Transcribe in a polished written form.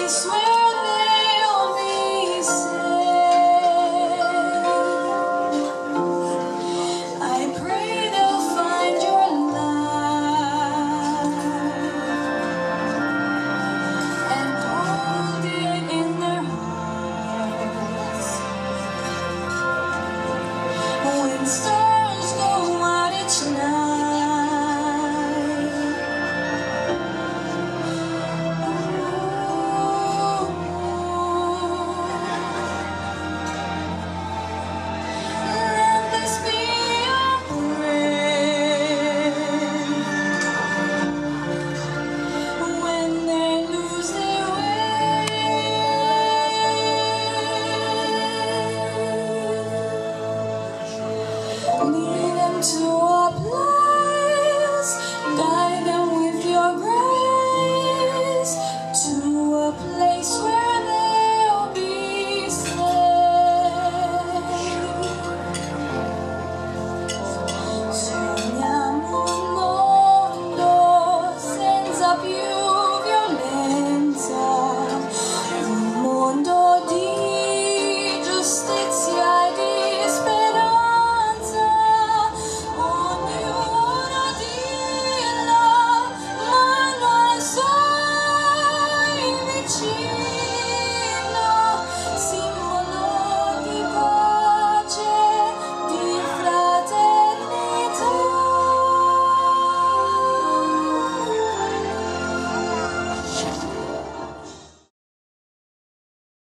place where they'll be safe. I pray they'll find your love and hold it in their hearts. When stars go out each night, let this be your prayer. When they lose their way, lead them to a place, guide them with your grace, to a place where